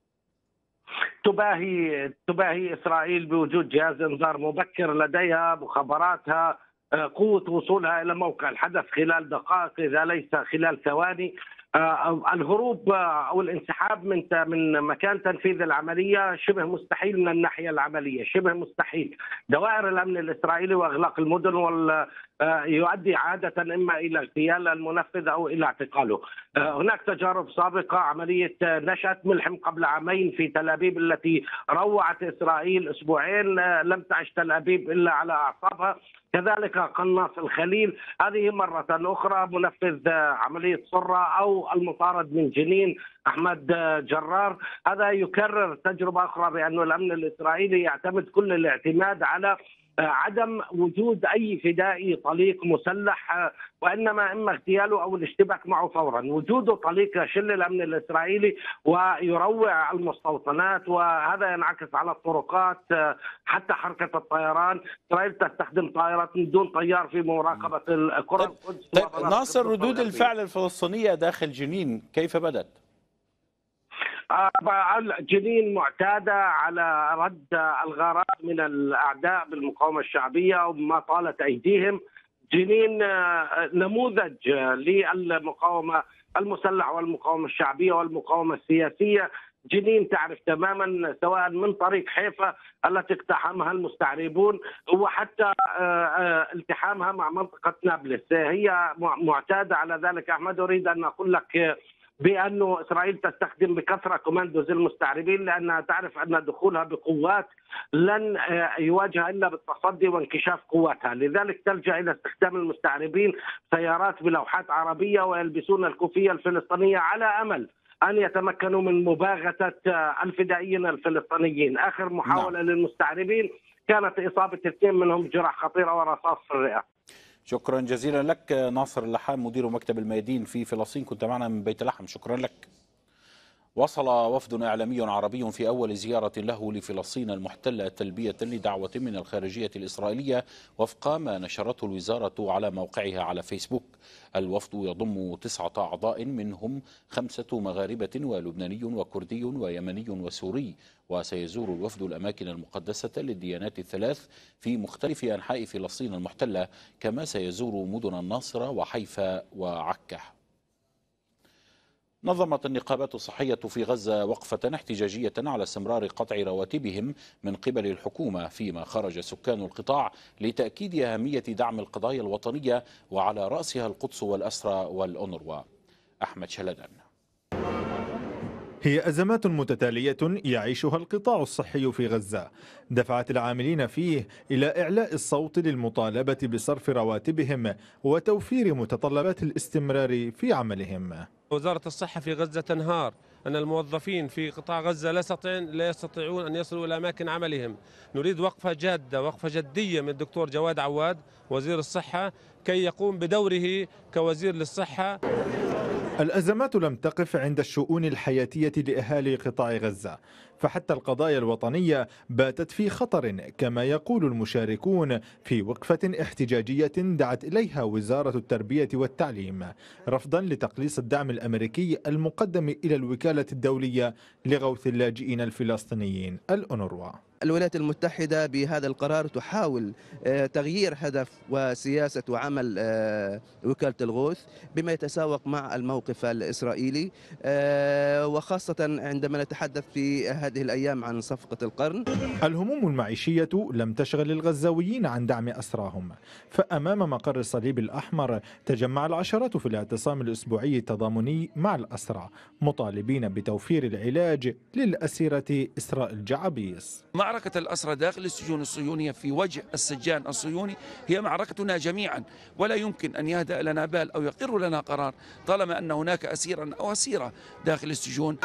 تباهي تباهي إسرائيل بوجود جهاز إنذار مبكر لديها، مخابراتها قوة وصولها إلى موقع الحدث خلال دقائق إذا ليس خلال ثواني. الهروب أو الانسحاب من من مكان تنفيذ العملية شبه مستحيل من الناحية العملية، شبه مستحيل. دوائر الأمن الإسرائيلي وإغلاق المدن وال يؤدي عادة إما إلى اغتيال المنفذ أو إلى اعتقاله. هناك تجارب سابقة، عملية نشأت ملحم قبل عامين في تل أبيب التي روعت إسرائيل أسبوعين لم تعش تل أبيب إلا على أعصابها، كذلك قناص الخليل. هذه مرة أخرى منفذ عملية سرة أو المطارد من جنين أحمد جرار. هذا يكرر تجربة أخرى بأن الأمن الإسرائيلي يعتمد كل الاعتماد على عدم وجود أي فدائي طليق مسلح، وإنما إما اغتياله أو الاشتباك معه فورا. وجوده طليق يشل الأمن الإسرائيلي ويروع المستوطنات، وهذا ينعكس على الطرقات حتى حركة الطيران. إسرائيل تستخدم طائرات من دون طيار في مراقبة القرى القدس. طيب ناصر، ردود الفعل الفلسطينية داخل جنين كيف بدت؟ جنين معتادة على رد الغارات من الأعداء بالمقاومة الشعبية وما طالت أيديهم. جنين نموذج للمقاومة المسلح والمقاومة الشعبية والمقاومة السياسية. جنين تعرف تماما سواء من طريق حيفا التي اقتحمها المستعربون وحتى التحامها مع منطقة نابلس، هي معتادة على ذلك. أحمد، أريد أن أقول لك بأن إسرائيل تستخدم بكثرة كوماندوز المستعربين لأنها تعرف أن دخولها بقوات لن يواجه إلا بالتصدي وانكشاف قواتها، لذلك تلجأ إلى استخدام المستعربين سيارات بلوحات عربية ويلبسون الكوفية الفلسطينية على أمل أن يتمكنوا من مباغتة الفدائيين الفلسطينيين. آخر محاولة نعم. للمستعربين كانت إصابة اثنين منهم بجرح خطيرة ورصاص في الرئة. شكرا جزيلا لك ناصر اللحام مدير مكتب الميادين في فلسطين، كنت معنا من بيت لحم، شكرا لك. وصل وفد إعلامي عربي في أول زيارة له لفلسطين المحتلة تلبية لدعوة من الخارجية الإسرائيلية وفق ما نشرته الوزارة على موقعها على فيسبوك. الوفد يضم تسعة أعضاء منهم خمسة مغاربة ولبناني وكردي ويمني وسوري، وسيزور الوفد الأماكن المقدسة للديانات الثلاث في مختلف أنحاء فلسطين المحتلة، كما سيزور مدن الناصرة وحيفا وعكا. نظمت النقابات الصحية في غزة وقفة احتجاجية على استمرار قطع رواتبهم من قبل الحكومة، فيما خرج سكان القطاع لتأكيد أهمية دعم القضايا الوطنية وعلى رأسها القدس والأسرى والأونروا. أحمد شلدان. هي أزمات متتالية يعيشها القطاع الصحي في غزة دفعت العاملين فيه إلى إعلاء الصوت للمطالبة بصرف رواتبهم وتوفير متطلبات الاستمرار في عملهم. وزارة الصحة في غزة تنهار أن الموظفين في قطاع غزة لا يستطيعون أن يصلوا إلى أماكن عملهم. نريد وقفة جادة، وقفة جدية من الدكتور جواد عواد وزير الصحة كي يقوم بدوره كوزير للصحة. الأزمات لم تقف عند الشؤون الحياتية لأهالي قطاع غزة، فحتى القضايا الوطنية باتت في خطر، كما يقول المشاركون في وقفة احتجاجية دعت إليها وزارة التربية والتعليم رفضا لتقليص الدعم الأمريكي المقدم إلى الوكالة الدولية لغوث اللاجئين الفلسطينيين الأونروا. الولايات المتحدة بهذا القرار تحاول تغيير هدف وسياسة وعمل وكالة الغوث بما يتساوق مع الموقف الإسرائيلي، وخاصة عندما نتحدث في هذه الأيام عن صفقة القرن. الهموم المعيشية لم تشغل الغزاويين عن دعم أسراهم، فأمام مقر الصليب الأحمر تجمع العشرات في الاعتصام الأسبوعي التضامني مع الأسرى مطالبين بتوفير العلاج للأسيرة إسراء الجعابيس. معركة الأسرى داخل السجون الصهيونية في وجه السجان الصهيوني هي معركتنا جميعا، ولا يمكن أن يهدأ لنا بال أو يقر لنا قرار طالما أن هناك أسيرا أو أسيرة داخل السجون.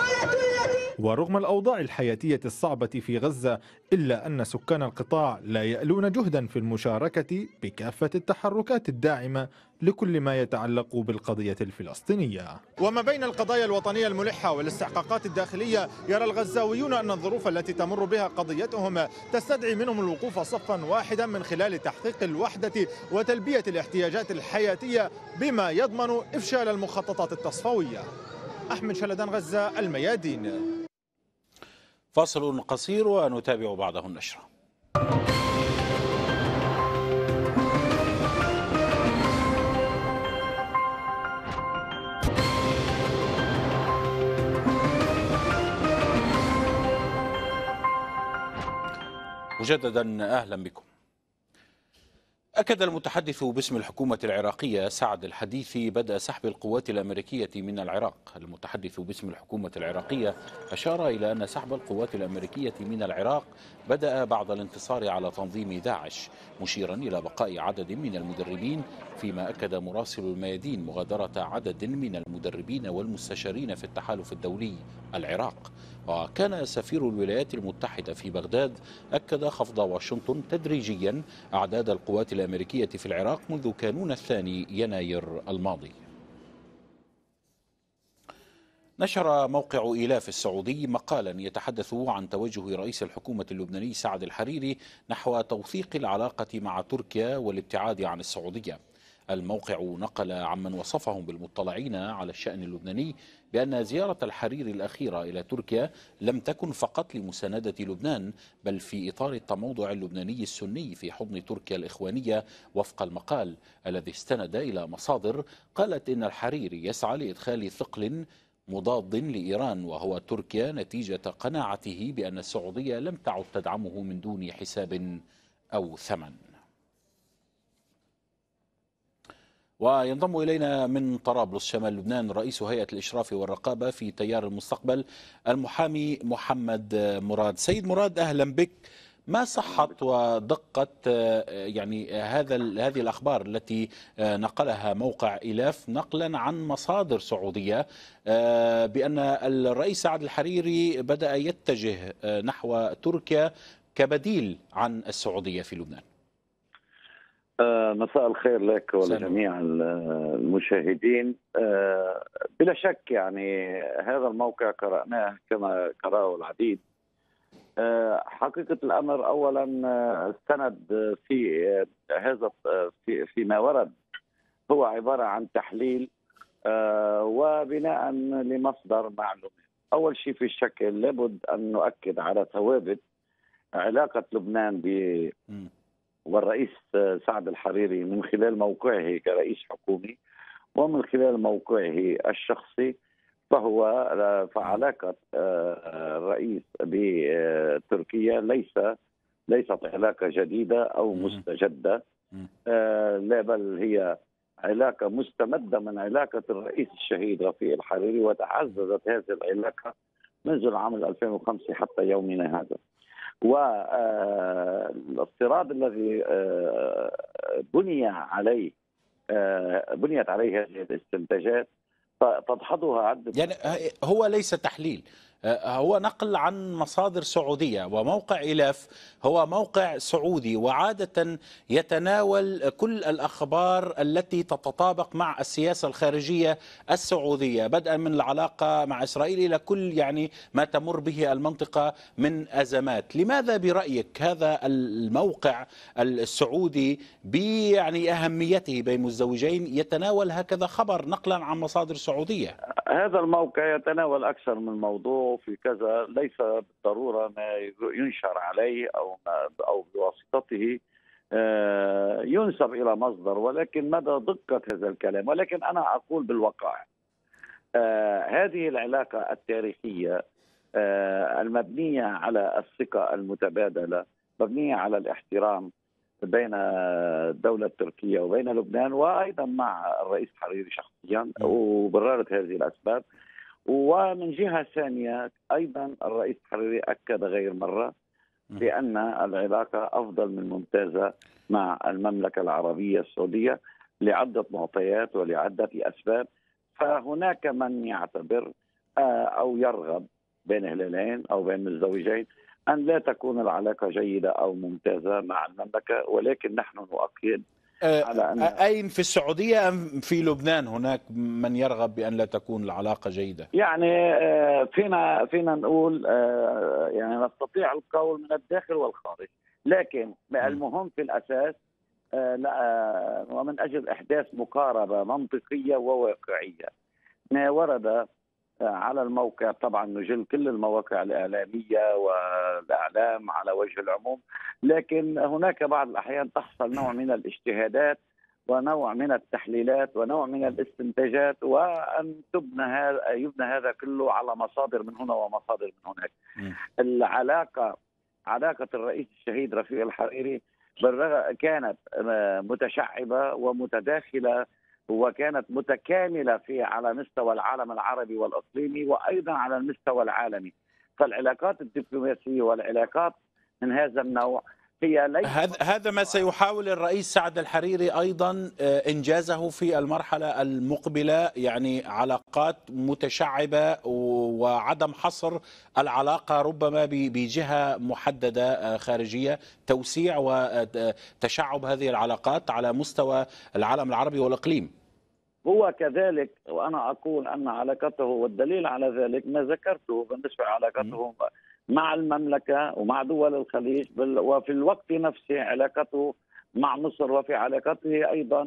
ورغم الأوضاع الحياتية الصعبة في غزة إلا أن سكان القطاع لا يألون جهدا في المشاركة بكافة التحركات الداعمة لكل ما يتعلق بالقضية الفلسطينية. وما بين القضايا الوطنية الملحة والاستحقاقات الداخلية يرى الغزاويون أن الظروف التي تمر بها قضيتهم تستدعي منهم الوقوف صفا واحدا من خلال تحقيق الوحدة وتلبية الاحتياجات الحياتية بما يضمن إفشال المخططات التصفوية. أحمد شلدان، غزة، الميادين. فاصل قصير ونتابع بعده النشرة. مجددا أهلا بكم. أكد المتحدث باسم الحكومة العراقية سعد الحديثي بدء سحب القوات الأمريكية من العراق. المتحدث باسم الحكومة العراقية أشار إلى أن سحب القوات الأمريكية من العراق بدأ بعد الانتصار على تنظيم داعش، مشيرا إلى بقاء عدد من المدربين، فيما أكد مراسل الميادين مغادرة عدد من المدربين والمستشارين في التحالف الدولي العراق. وكان سفير الولايات المتحدة في بغداد أكد خفض واشنطن تدريجيا أعداد القوات الأمريكية في العراق منذ كانون الثاني يناير الماضي. نشر موقع إيلاف السعودي مقالا يتحدث عن توجه رئيس الحكومة اللبناني سعد الحريري نحو توثيق العلاقة مع تركيا والابتعاد عن السعودية. الموقع نقل عمن وصفهم بالمطلعين على الشأن اللبناني بأن زيارة الحريري الأخيرة إلى تركيا لم تكن فقط لمساندة لبنان، بل في إطار التموضع اللبناني السني في حضن تركيا الإخوانية، وفق المقال الذي استند إلى مصادر قالت إن الحريري يسعى لإدخال ثقل مضاد لإيران وهو تركيا، نتيجة قناعته بأن السعودية لم تعد تدعمه من دون حساب أو ثمن. وينضم إلينا من طرابلس شمال لبنان رئيس هيئة الإشراف والرقابة في تيار المستقبل المحامي محمد مراد. سيد مراد، أهلا بك. ما صحة ودقة يعني هذا هذه الأخبار التي نقلها موقع إلاف نقلا عن مصادر سعودية بأن الرئيس سعد الحريري بدأ يتجه نحو تركيا كبديل عن السعودية في لبنان؟ مساء الخير لك ولجميع المشاهدين. بلا شك يعني هذا الموقع قرأناه كما قرأه العديد. حقيقة الأمر أولا استند في هذا في فيما ورد هو عبارة عن تحليل وبناء لمصدر معلومات. أول شيء في الشكل لابد أن نؤكد على ثوابت علاقة لبنان ب والرئيس سعد الحريري من خلال موقعه كرئيس حكومي ومن خلال موقعه الشخصي. فهو فعلاقة الرئيس بتركيا ليس ليست علاقة جديدة أو مستجدة، لا بل هي علاقة مستمدة من علاقة الرئيس الشهيد رفيق الحريري، وتعززت هذه العلاقة منذ العام ألفين وخمسة حتى يومنا هذا. والافتراض الذي بني عليه بنيت عليه هذه الاستنتاجات تدحضها عدة، يعني هو ليس تحليل، هو نقل عن مصادر سعودية، وموقع إلاف هو موقع سعودي وعادة يتناول كل الأخبار التي تتطابق مع السياسة الخارجية السعودية، بدءا من العلاقة مع إسرائيل إلى كل يعني ما تمر به المنطقة من أزمات. لماذا برأيك هذا الموقع السعودي يعني أهميته بين الزوجين يتناول هكذا خبر نقلا عن مصادر سعودية؟ هذا الموقع يتناول أكثر من موضوع في كذا، ليس بالضرورة ما ينشر عليه أو ما أو بواسطته ينسب إلى مصدر، ولكن مدى دقة هذا الكلام. ولكن أنا أقول بالواقع هذه العلاقة التاريخية المبنية على الثقة المتبادلة، مبنية على الاحترام بين الدولة التركية وبين لبنان، وأيضا مع الرئيس الحريري شخصيا، وبررت هذه الأسباب. ومن جهة ثانية أيضا الرئيس الحريري أكد غير مرة بأن العلاقة أفضل من ممتازة مع المملكة العربية السعودية لعدة معطيات ولعدة أسباب. فهناك من يعتبر أو يرغب بين هلالين أو بين الزوجين أن لا تكون العلاقة جيدة أو ممتازة مع المملكة، ولكن نحن نؤكد على أن أين في السعودية أم في لبنان هناك من يرغب بأن لا تكون العلاقة جيدة؟ يعني فينا فينا نقول يعني نستطيع القول من الداخل والخارج، لكن المهم في الأساس ومن أجل إحداث مقاربة منطقية وواقعية ما ورد على الموقع. طبعا نجل كل المواقع الإعلامية والإعلام على وجه العموم، لكن هناك بعض الأحيان تحصل نوع من الاجتهادات ونوع من التحليلات ونوع من الاستنتاجات، وأن تبنى هذا يبنى هذا كله على مصادر من هنا ومصادر من هناك. العلاقة علاقة الرئيس الشهيد رفيق الحريري كانت متشعبة ومتداخلة، وكانت متكاملة في على مستوى العالم العربي والإقليمي وأيضا على المستوى العالمي. فالعلاقات الدبلوماسية والعلاقات من هذا النوع هي ليس هذا ما سيحاول الرئيس سعد الحريري أيضا إنجازه في المرحلة المقبلة، يعني علاقات متشعبة وعدم حصر العلاقة ربما بجهة محددة خارجية، توسيع وتشعب هذه العلاقات على مستوى العالم العربي والإقليم. هو كذلك، وأنا أقول أن علاقته والدليل على ذلك ما ذكرته بالنسبة لعلاقته مع المملكة ومع دول الخليج، وفي الوقت نفسه علاقته مع مصر، وفي علاقته أيضا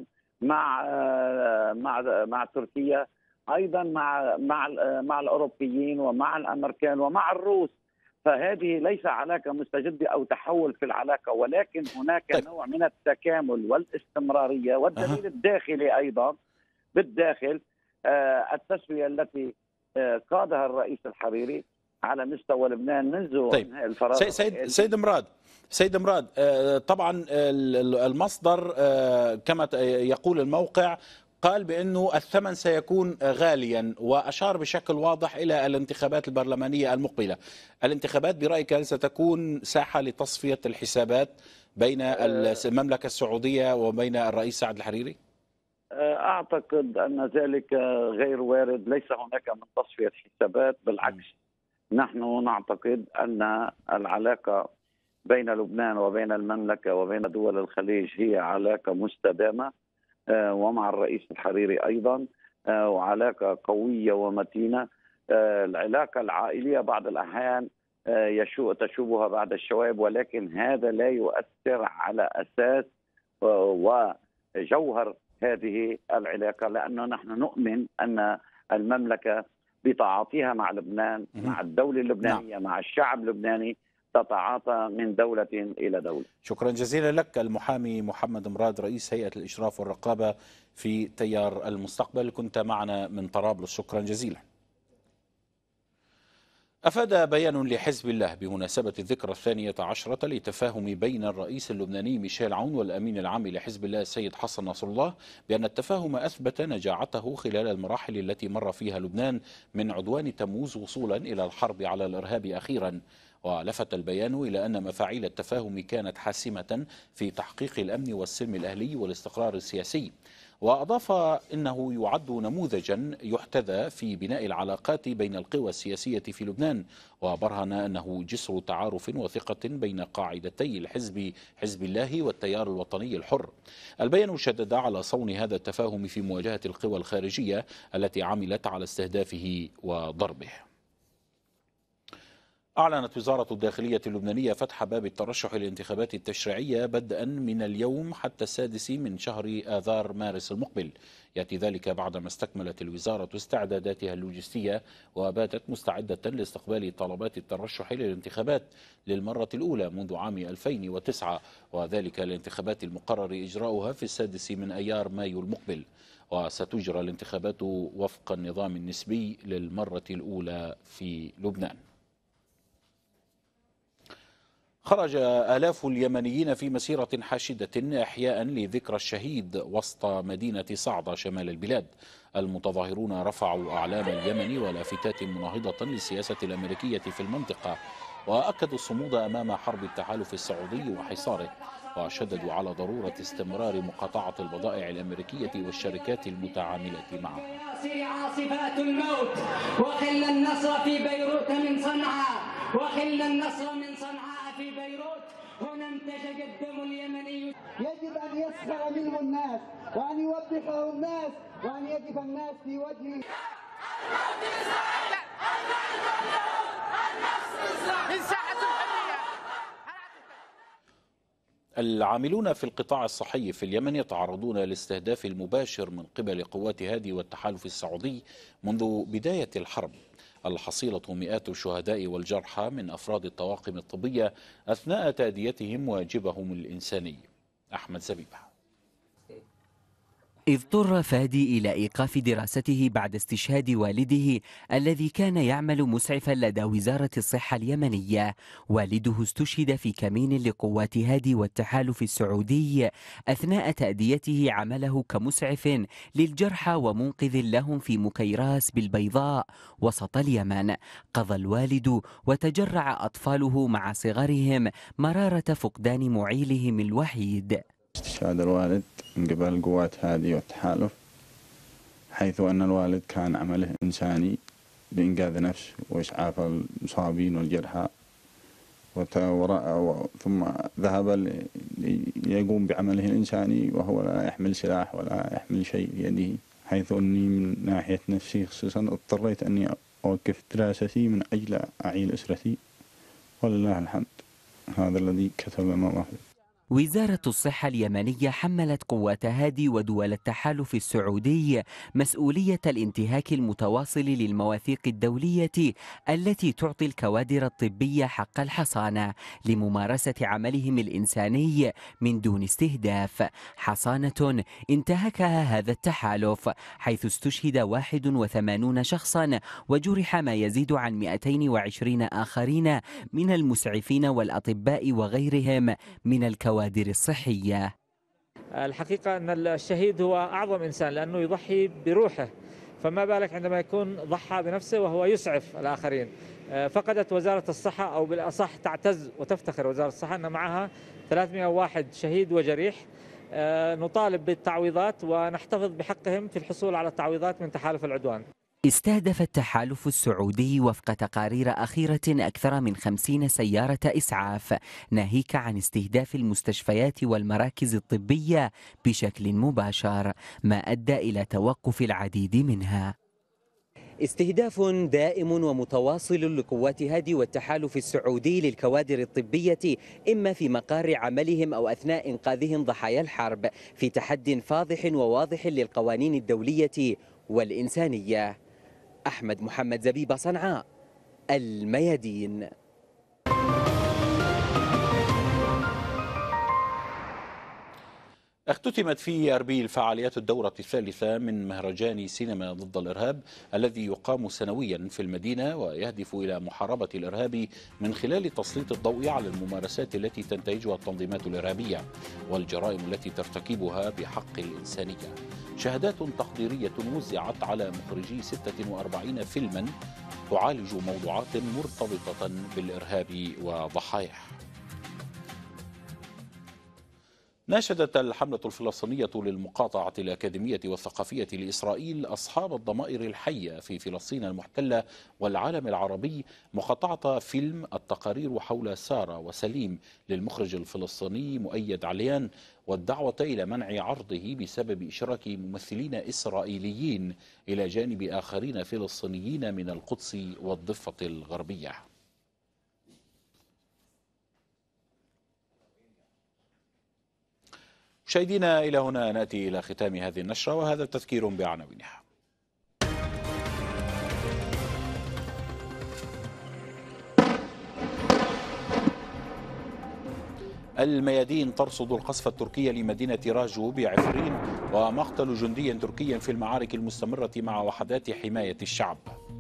مع مع مع تركيا، ايضا مع مع مع الاوروبيين ومع الامريكان ومع الروس. فهذه ليس علاقه مستجده او تحول في العلاقه، ولكن هناك طيب. نوع من التكامل والاستمراريه، والدليل أه. الداخلي ايضا بالداخل آه التسويه التي آه قادها الرئيس الحريري على مستوى لبنان منذ طيب. الفراغ. سيد سيد, سيد مراد سيد مراد آه طبعا المصدر آه كما يقول الموقع قال بأنه الثمن سيكون غاليا، وأشار بشكل واضح إلى الانتخابات البرلمانية المقبلة. الانتخابات برأيك ستكون ساحة لتصفية الحسابات بين المملكة السعودية وبين الرئيس سعد الحريري؟ أعتقد أن ذلك غير وارد، ليس هناك من تصفية حسابات، بالعكس نحن نعتقد أن العلاقة بين لبنان وبين المملكة وبين دول الخليج هي علاقة مستدامة، ومع الرئيس الحريري أيضا، وعلاقة قوية ومتينة. العلاقة العائلية بعض الأحيان تشوبها بعض الشوائب، ولكن هذا لا يؤثر على أساس وجوهر هذه العلاقة، لأنه نحن نؤمن أن المملكة بتعاطيها مع لبنان، مع الدولة اللبنانية، مع الشعب اللبناني، تتعاطى من دولة إلى دولة. شكرا جزيلا لك المحامي محمد مراد، رئيس هيئة الإشراف والرقابة في تيار المستقبل، كنت معنا من طرابلس، شكرا جزيلا. أفاد بيان لحزب الله بمناسبة الذكرى الثانية عشرة للتفاهم بين الرئيس اللبناني ميشيل عون والأمين العام لحزب الله السيد حسن نصر الله بأن التفاهم أثبت نجاعته خلال المراحل التي مر فيها لبنان من عدوان تموز وصولا إلى الحرب على الإرهاب أخيرا. ولفت البيان إلى أن مفاعيل التفاهم كانت حاسمة في تحقيق الأمن والسلم الأهلي والاستقرار السياسي. وأضاف إنه يعد نموذجا يحتذى في بناء العلاقات بين القوى السياسية في لبنان، وبرهن أنه جسر تعارف وثقة بين قاعدتي الحزب حزب الله والتيار الوطني الحر. البيان شدد على صون هذا التفاهم في مواجهة القوى الخارجية التي عملت على استهدافه وضربه. أعلنت وزارة الداخلية اللبنانية فتح باب الترشح للانتخابات التشريعية بدءا من اليوم حتى السادس من شهر آذار مارس المقبل. يأتي ذلك بعدما استكملت الوزارة استعداداتها اللوجستية وباتت مستعدة لاستقبال طلبات الترشح للانتخابات للمرة الأولى منذ عام ألفين وتسعة، وذلك الانتخابات المقرر إجراؤها في السادس من أيار مايو المقبل. وستجرى الانتخابات وفق النظام النسبي للمرة الأولى في لبنان. خرج آلاف اليمنيين في مسيرة حاشدة إحياء لذكرى الشهيد وسط مدينة صعدة شمال البلاد. المتظاهرون رفعوا أعلام اليمن ولافتات مناهضة للسياسة الأمريكية في المنطقة، وأكدوا الصمود أمام حرب التحالف السعودي وحصاره، وشددوا على ضرورة استمرار مقاطعة البضائع الأمريكية والشركات المتعاملة معها. عاصفات الموت وخل النصر في بيروت من صنعاء وخل النصر من صنعاء في بيروت، هنا انتشج الدم اليمني. يجب أن يسخر منه الناس وأن يوبخه الناس وأن يقف الناس في وجهه. العاملون في القطاع الصحي في اليمن يتعرضون للاستهداف المباشر من قبل قوات هادي والتحالف السعودي منذ بداية الحرب، الحصيلة مئات الشهداء والجرحى من أفراد الطواقم الطبية أثناء تأديتهم واجبهم الإنساني. أحمد زبيبة. اضطر فادي إلى إيقاف دراسته بعد استشهاد والده الذي كان يعمل مسعفا لدى وزارة الصحة اليمنية. والده استشهد في كمين لقوات هادي والتحالف السعودي أثناء تأديته عمله كمسعف للجرحى ومنقذ لهم في مكيراس بالبيضاء وسط اليمن. قضى الوالد وتجرع أطفاله مع صغرهم مرارة فقدان معيلهم الوحيد. استشهاد الوالد من قبل قوات هادي والتحالف، حيث أن الوالد كان عمله إنساني بإنقاذ نفس وإسعاف المصابين والجرحى، ثم ذهب ليقوم بعمله الإنساني وهو لا يحمل سلاح ولا يحمل شيء بيده، حيث أني من ناحية نفسي خصوصا اضطريت أني أوقف دراستي من أجل أعيل أسرتي، ولله الحمد. هذا الذي كتب الله. وزارة الصحة اليمنية حملت قوات هادي ودول التحالف السعودي مسؤولية الانتهاك المتواصل للمواثيق الدولية التي تعطي الكوادر الطبية حق الحصانة لممارسة عملهم الإنساني من دون استهداف، حصانة انتهكها هذا التحالف حيث استشهد واحد وثمانين شخصا وجرح ما يزيد عن مئتين وعشرين آخرين من المسعفين والأطباء وغيرهم من الكوادر الكوادر الصحية. الحقيقة أن الشهيد هو أعظم إنسان لأنه يضحي بروحه، فما بالك عندما يكون ضحى بنفسه وهو يسعف الآخرين. فقدت وزارة الصحة، أو بالأصح تعتز وتفتخر وزارة الصحة أن معها ثلاثمئة وواحد شهيد وجريح. نطالب بالتعويضات ونحتفظ بحقهم في الحصول على التعويضات من تحالف العدوان. استهدف التحالف السعودي وفق تقارير أخيرة أكثر من خمسين سيارة إسعاف، ناهيك عن استهداف المستشفيات والمراكز الطبية بشكل مباشر، ما أدى إلى توقف العديد منها. استهداف دائم ومتواصل لقوات هادي والتحالف السعودي للكوادر الطبية، إما في مقار عملهم أو أثناء إنقاذهم ضحايا الحرب، في تحد فاضح وواضح للقوانين الدولية والإنسانية. أحمد محمد زبيبة، صنعاء، الميادين. اختتمت في أربيل فعاليات الدورة الثالثة من مهرجان سينما ضد الإرهاب الذي يقام سنويا في المدينة، ويهدف إلى محاربة الإرهاب من خلال تسليط الضوء على الممارسات التي تنتهجها التنظيمات الإرهابية والجرائم التي ترتكبها بحق الإنسانية. شهادات تقديرية وزعت على مخرجي ستة وأربعين فيلما تعالج موضوعات مرتبطة بالإرهاب وضحاياه. ناشدت الحملة الفلسطينية للمقاطعة الأكاديمية والثقافية لإسرائيل أصحاب الضمائر الحية في فلسطين المحتلة والعالم العربي مقاطعة فيلم التقارير حول سارة وسليم للمخرج الفلسطيني مؤيد عليان، والدعوة إلى منع عرضه بسبب إشراك ممثلين إسرائيليين إلى جانب آخرين فلسطينيين من القدس والضفة الغربية. مشاهدينا، إلى هنا نأتي إلى ختام هذه النشرة، وهذا تذكير بعناوينها. الميادين ترصد القصف التركي لمدينة راجو بعفرين ومقتل جندي تركي في المعارك المستمرة مع وحدات حماية الشعب.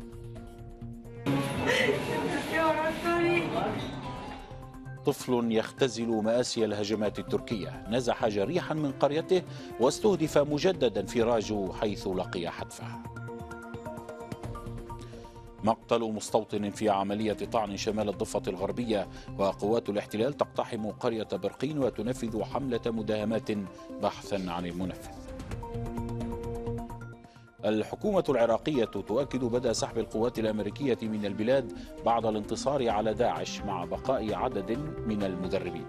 طفل يختزل مآسي الهجمات التركية، نزح جريحا من قريته واستهدف مجددا في راجو حيث لقي حتفه. مقتل مستوطن في عملية طعن شمال الضفة الغربية، وقوات الاحتلال تقتحم قرية برقين وتنفذ حملة مداهمات بحثا عن المنفذ. الحكومة العراقية تؤكد بدء سحب القوات الأمريكية من البلاد بعد الانتصار على داعش مع بقاء عدد من المدربين.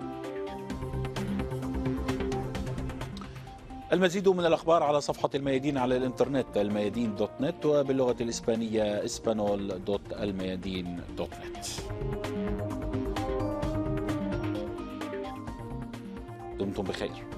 المزيد من الأخبار على صفحة الميادين على الإنترنت الميادين دوت نت، وباللغة الإسبانية اسبانول دوت الميادين دوت نت. دمتم بخير.